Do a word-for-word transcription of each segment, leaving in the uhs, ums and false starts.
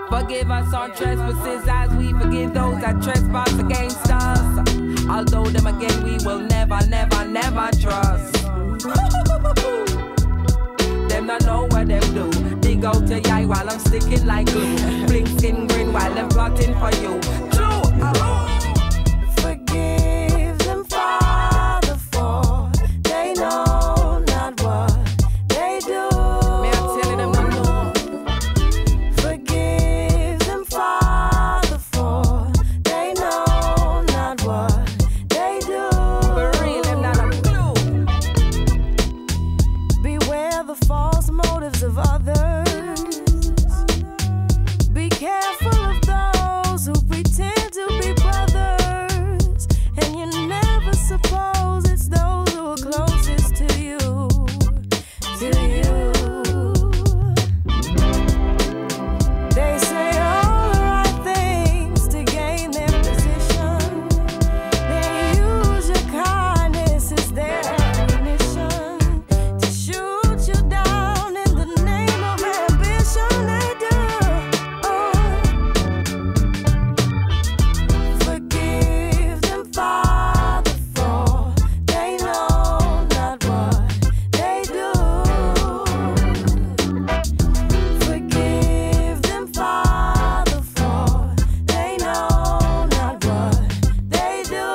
Forgive us our trespasses as we forgive those that trespass against us. Although them again we will never, never, never trust. Them not know what them do. Dig out your eye while I'm sticking like glue. Blink skin grin while I'm plotting for you. True. Forgive them, Father, for they know not what they do. Me I'm telling them no more. Forgive them, Father, for they know not what they do. For real, them not a clue. Beware the false motives of others. Be careful of those who pretend to be brothers, and you never suppose it's those who are closest to you, to you. They say all the right things to gain their position. They use your kindness as their ammunition to shoot you down in the name of ambition. They do. Forgive them, Father, for they know not what they do. Forgive them, Father, for they know not what they do.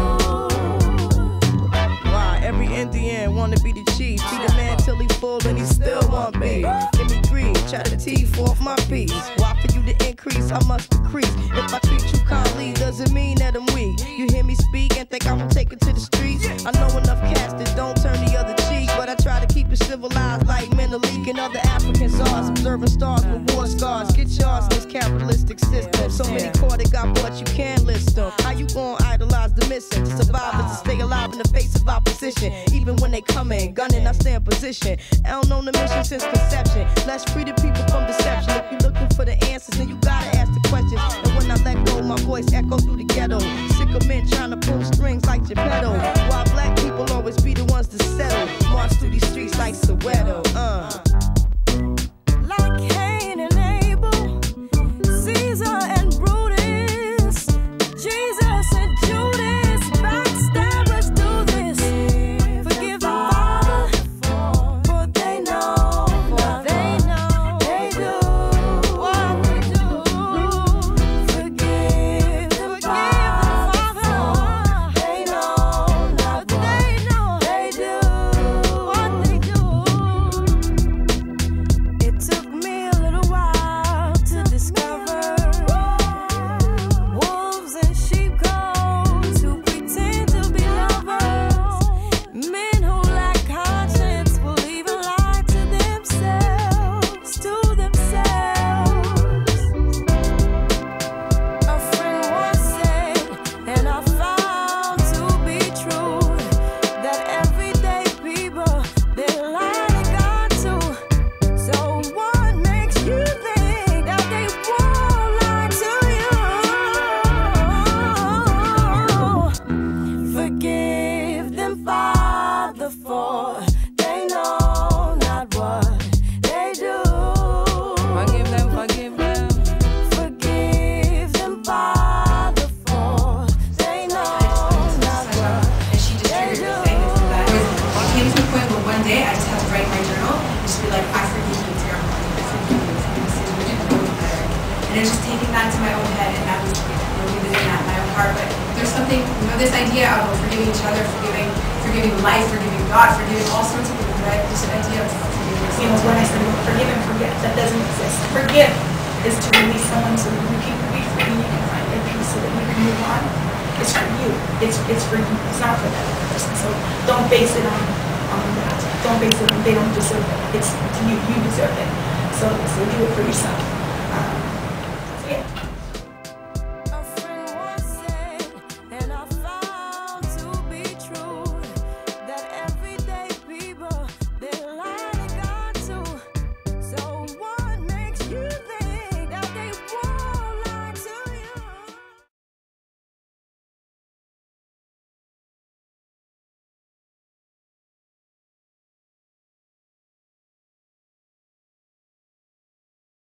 Why every Indian wanna be the chief? Feed a man till he full and he still want beef. Give me greed, try to teeth off my piece. Why for you to increase, I must decrease. If I treat you kindly, doesn't mean that I'm weak. You hear me speak and think I'm gonna take it to the streets. I know enough cats that don't turn the other cheek, but I try to keep it civilized like Menelik and other Africans are. Observing stars with war scars. Get yours in this capitalistic system. So many caught it got but you can't list them. How you gonna idolize the missing? To survive is to stay alive in the face of opposition. Even when they come in, gunning, I stay in position. I don't know the mission since conception. Let's free the people from deception. If you're looking for the answers, then you gotta ask the questions. And when I let go, my voice echo through the ghetto. Sick of men trying to pull strings like Geppetto. While black people always be the ones to settle. March through these streets like Soweto. Uh. Like Cain and Abel, Caesar and Brutus, Jesus and Judas, backstabbers do this. Forgive them, Father, for they know what they know they do. What they do. Forgive them, Father, for they know not what they do. What they do. It took me a little while to discover wolves and sheep coats who pretend to be lovers. Men who lack conscience will even lie to themselves, to themselves. A friend once said, and I found to be true, that everyday people, they lie to God too. So what makes you think that they won't lie to you? Forgive them, Father, for they know not what they do. Forgive them, forgive them. Forgive them, Father, for they know not what And she just they triggered do. me saying this and that. It came to the point where one day I just had to write my journal and just be like, I forgive you, dear heart. I forgive you for this decision. We didn't know it better. And it's just taking that to my own head, and that was, you know, revisiting that in my own heart. But there's something, you know, this idea of forgiving each other, forgiving, forgiving life, forgiving God, forgiving all sorts of things, right? This idea of forgiveness. You know, when I said forgive and forget, that doesn't exist. Forgive is to release someone so that you can be free and you can find your peace so that you can move on. It's for you. It's it's for you. It's not for that other person. So don't base it on on that. Don't base it on they don't deserve it. It's you. You deserve it. So so do it for yourself.